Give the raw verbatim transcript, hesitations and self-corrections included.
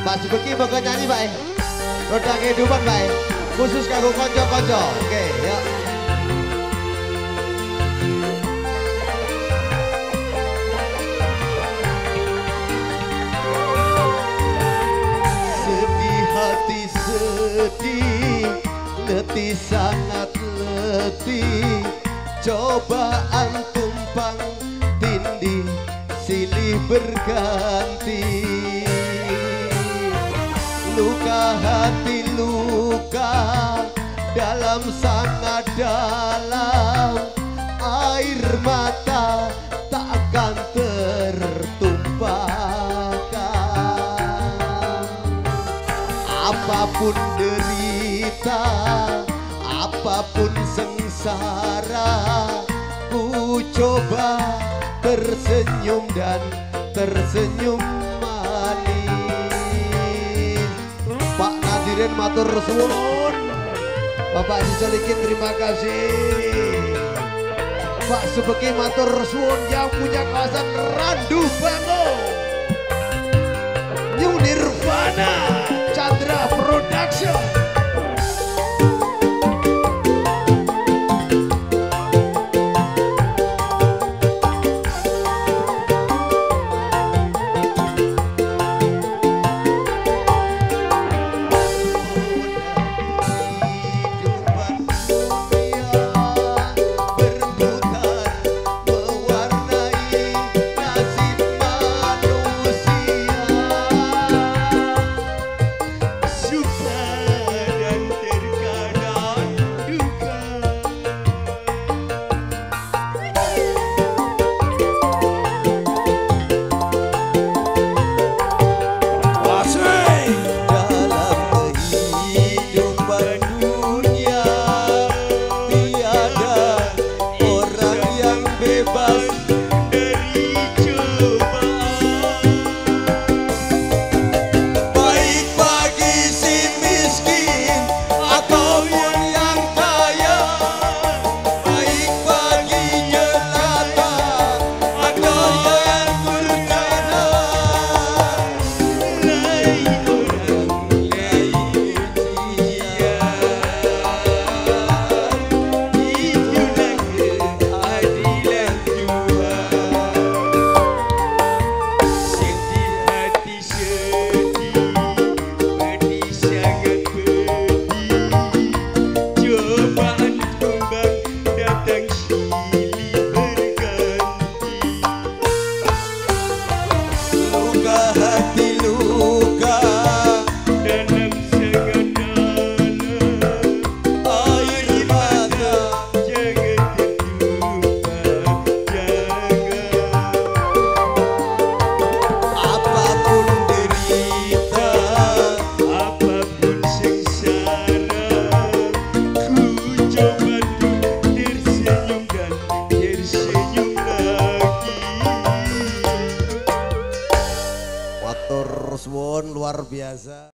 Pak Subeki bakal nyanyi Pak. Roda kehidupan Pak. Khusus kanggo konco-konco. Oke, yuk. Sedih hati sedih, letih sangat letih. Cobaan tumpang tindih silih berganti. Luka hati luka dalam sangat dalam. Air mata takkan tertumpahkan. Apapun derita, apapun sengsara, ku coba tersenyum dan tersenyum manis. Pak Nadirin matur suwun, Bapak Sijalikin terima kasih. Pak Subeki matur suwun yang punya kawasan Randu Bango. New Nirvana Chandra Production. Luar biasa.